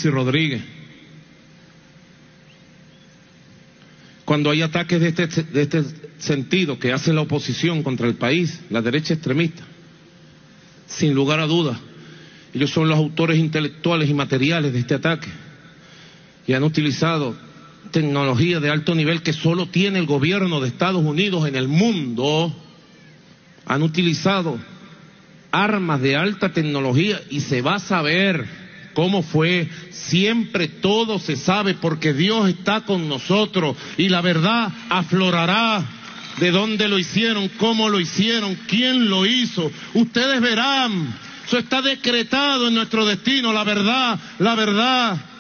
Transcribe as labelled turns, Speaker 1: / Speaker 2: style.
Speaker 1: Delcy Rodríguez. Cuando hay ataques de este sentido que hace la oposición contra el país, la derecha extremista, sin lugar a dudas, ellos son los autores intelectuales y materiales de este ataque y han utilizado tecnología de alto nivel que solo tiene el gobierno de Estados Unidos en el mundo. Han utilizado armas de alta tecnología y se va a saber cómo fue. Siempre todo se sabe porque Dios está con nosotros y la verdad aflorará. De dónde lo hicieron, cómo lo hicieron, quién lo hizo. Ustedes verán, eso está decretado en nuestro destino. La verdad